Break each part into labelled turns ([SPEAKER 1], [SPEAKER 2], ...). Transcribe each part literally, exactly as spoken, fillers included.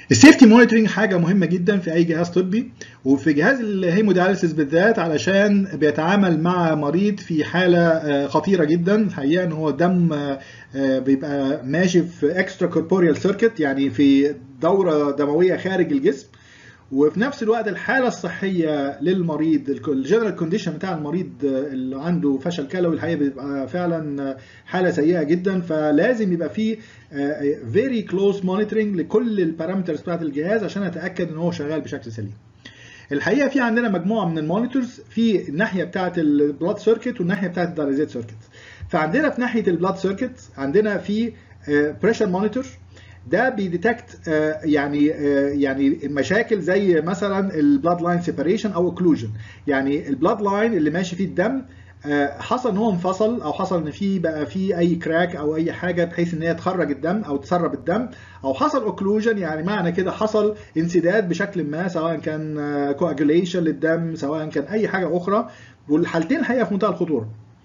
[SPEAKER 1] السيفتي مونيتورنج حاجه مهمه جدا في اي جهاز طبي، وفي جهاز الهيمودياليسيس بالذات علشان بيتعامل مع مريض في حاله خطيره جدا. الحقيقه ان هو الدم بيبقى ماشي في اكسترا كوربوريال سيركت، يعني في دوره دمويه خارج الجسم، وفي نفس الوقت الحاله الصحيه للمريض، الجنرال كونديشن بتاع المريض اللي عنده فشل كلوي الحقيقه بيبقى فعلا حاله سيئه جدا. فلازم يبقى فيه فيري كلوز مونيتورنج لكل البارامترز بتاعت الجهاز عشان اتاكد ان هو شغال بشكل سليم. الحقيقه في عندنا مجموعه من المونيتورز في الناحيه بتاعت البلاد سيركت والناحيه بتاعت الدايليزيت سيركت. فعندنا في ناحيه البلاد سيركت عندنا في بريشر مونيتور، ده بيديتكت يعني يعني مشاكل زي مثلا البلاد لاين سيباريشن او اوكلوجن، يعني البلاد لاين اللي ماشي فيه الدم حصل ان هو انفصل، او حصل ان في بقى في اي كراك او اي حاجه بحيث ان هي تخرج الدم او تسرب الدم، او حصل اوكلوجن يعني معنى كده حصل انسداد بشكل ما، سواء كان كواجوليشن للدم سواء كان اي حاجه اخرى، والحالتين الحقيقه في منتهى الخطوره.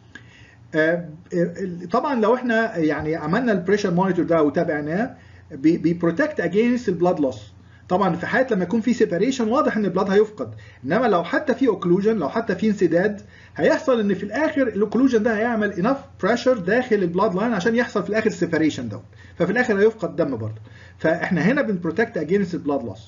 [SPEAKER 1] طبعا لو احنا يعني عملنا البريشر مونيتور ده وتابعناه بيبروتكت اجينست البلاد لوس. طبعا في حاله لما يكون في سيباريشن واضح ان البلاد هيفقد، انما لو حتى في اوكلوجن، لو حتى في انسداد، هيحصل ان في الاخر الاوكلوجن ده هيعمل انف بريشر داخل البلاد لاين عشان يحصل في الاخر السيباريشن دوت، ففي الاخر هيفقد دم برضه. فاحنا هنا بنبروتكت اجينست البلاد لوس.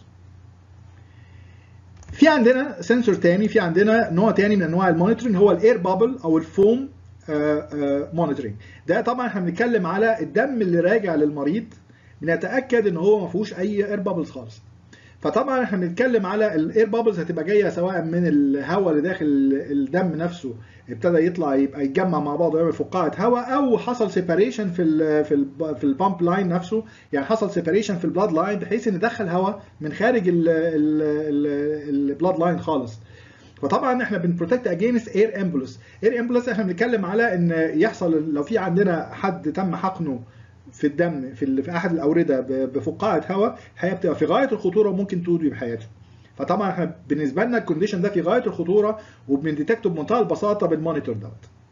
[SPEAKER 1] في عندنا سنسور تاني، في عندنا نوع تاني من انواع المونيتورنج هو الاير بابل او الفوم مونيتورنج. ده طبعا احنا بنتكلم على الدم اللي راجع للمريض، بنتاكد ان هو ما فيهوش اي اير بابلز خالص. فطبعا احنا بنتكلم على الاير بابلز هتبقى جايه سواء من الهواء اللي داخل الدم نفسه ابتدى يطلع يبقى يتجمع مع بعضه ويعمل فقاعه هواء، او حصل سيباريشن في ال في ال في البامب لاين نفسه، يعني حصل سيباريشن في البلاد لاين بحيث ان دخل هواء من خارج البلاد لاين خالص. فطبعا احنا بنبروتكت اجينست اير امبولس. اير امبولس احنا بنتكلم على ان يحصل لو في عندنا حد تم حقنه في الدم في في احد الاورده بفقاعه هواء، الحقيقه بتبقى في غايه الخطوره وممكن تودي بحياته. فطبعا احنا بالنسبه لنا الكونديشن ده في غايه الخطوره وبنديتكته بمنتهى البساطه بالمونيتور دوت.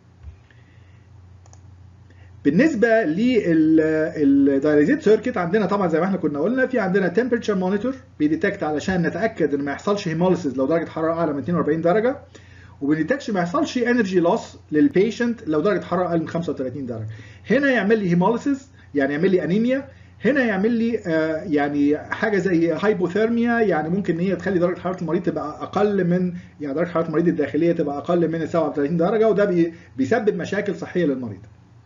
[SPEAKER 1] بالنسبه للدايليزيت سيركت عندنا طبعا زي ما احنا كنا قلنا في عندنا تمبريتشر مونيتور بيديتكت علشان نتاكد ان ما يحصلش هيموليسيس لو درجه حراره اعلى من اتنين واربعين درجه، وبنديتكش ما يحصلش انرجي لوس للبيشنت لو درجه حراره اقل من خمسة وتلاتين درجه. هنا يعمل لي هيموليسيس يعني يعمل لي انيميا، هنا يعمل لي آه يعني حاجه زي هايبوثيرميا، يعني ممكن ان هي تخلي درجه حراره المريض تبقى اقل من يعني درجه حراره المريض الداخليه تبقى اقل من سبعة وتلاتين درجه، وده بي بيسبب مشاكل صحيه للمريض.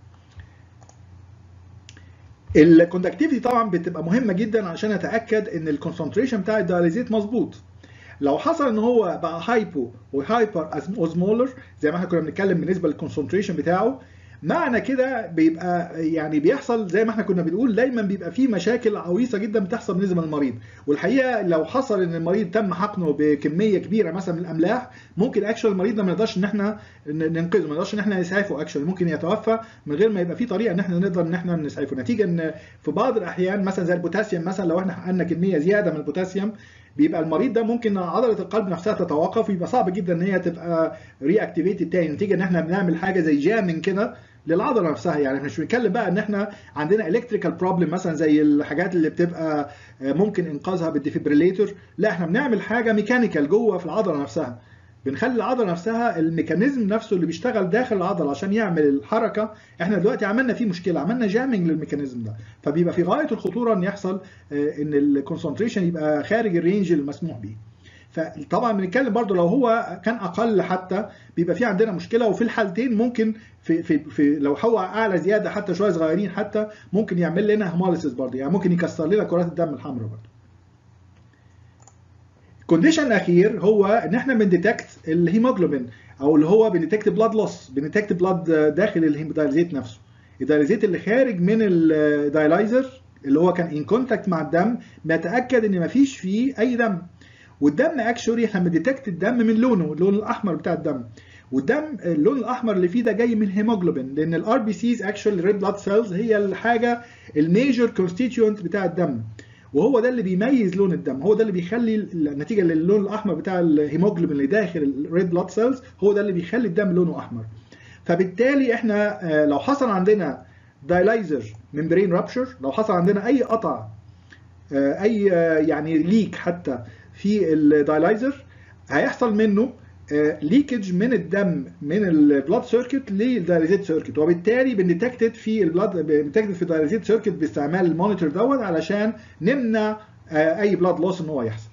[SPEAKER 1] الكوندكتيفيتي طبعا بتبقى مهمه جدا عشان اتاكد ان الكونسنتريشن بتاع الدياليزيت مظبوط. لو حصل ان هو بقى هايبو وهايبر اوزمولر زي ما احنا كنا بنتكلم بالنسبه للكونسنتريشن بتاعه، معنى كده بيبقى يعني بيحصل زي ما احنا كنا بنقول دايما بيبقى فيه مشاكل عويصه جدا بتحصل بالنسبه للمريض. والحقيقه لو حصل ان المريض تم حقنه بكميه كبيره مثلا من الاملاح، ممكن اكشن المريض ده ما نقدرش ان احنا ننقذه، ما نقدرش ان احنا نسعفه، اكشن ممكن يتوفى من غير ما يبقى في طريقه ان احنا نقدر ان احنا نسعفه، نتيجه ان في بعض الاحيان مثلا زي البوتاسيوم، مثلا لو احنا حقنا كميه زياده من البوتاسيوم بيبقى المريض ده ممكن عضله القلب نفسها تتوقف، ويبقى صعب جدا ان هي تبقى ري اكتيفيتد تاني، نتيجه ان احنا بنعمل حاجه زي جامنج كده للعضله نفسها. يعني احنا مش بنتكلم بقى ان احنا عندنا الكتريكال بروبلم مثلا زي الحاجات اللي بتبقى ممكن انقاذها بالديفيبريليتور، لا احنا بنعمل حاجه ميكانيكال جوه في العضله نفسها، بنخلي العضله نفسها الميكانيزم نفسه اللي بيشتغل داخل العضله عشان يعمل الحركه، احنا دلوقتي عملنا فيه مشكله، عملنا جامنج للميكانيزم ده، فبيبقى في غايه الخطوره ان يحصل ان الكونسنتريشن يبقى خارج الرينج المسموح به. فطبعا بنتكلم برضو لو هو كان اقل حتى بيبقى في عندنا مشكله، وفي الحالتين ممكن في في في لو هو اعلى زياده حتى شويه صغيرين حتى ممكن يعمل لنا هيموليسيس برضو، يعني ممكن يكسر لنا كرات الدم الحمراء برضو. كونديشن الاخير هو ان احنا بنديتكت الهيموجلوبين، او اللي هو بنديتكت بلاد لوس، بنديتكت بلاد داخل الدايليزيت نفسه، الدايليزيت اللي خارج من الدايلايزر اللي هو كان ان كونتاكت مع الدم، بنتاكد ان مفيش فيه اي دم. والدم اكشولي احنا بنديتكت الدم من لونه، اللون الاحمر بتاع الدم، والدم اللون الاحمر اللي فيه ده جاي من هيموجلوبين، لان الار بي سيز اكشولي ريد بلاد سيلز هي الحاجه الميجر كونستيتيوينت بتاع الدم، وهو ده اللي بيميز لون الدم، هو ده اللي بيخلي نتيجه للون الاحمر بتاع الهيموجلوبين اللي داخل الريد بلاد سيلز، هو ده اللي بيخلي الدم لونه احمر. فبالتالي احنا لو حصل عندنا دايلايزر ممبرين رابشر، لو حصل عندنا اي قطع اي يعني ليك حتى في الدايلايزر، هيحصل منه ليكج من الدم من البلاد سيركت للدايليزيت سيركت، وبالتالي بنديتكتد في البلاد بنديتكتد في الدايليزيت سيركت باستعمال المونيتور دوت علشان نمنع اي بلاد لوس ان هو يحصل.